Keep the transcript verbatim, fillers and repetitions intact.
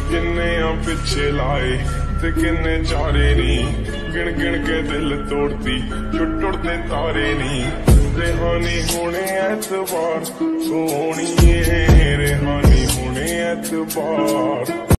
किन्ने आ पिछे लाए ते किन्ने चारे नी, गिन गिन के दिल तोड़ती जो टुटदे तारे नी। रेहानी होने एतबार सोहणिए, रेहानी होने एतबार।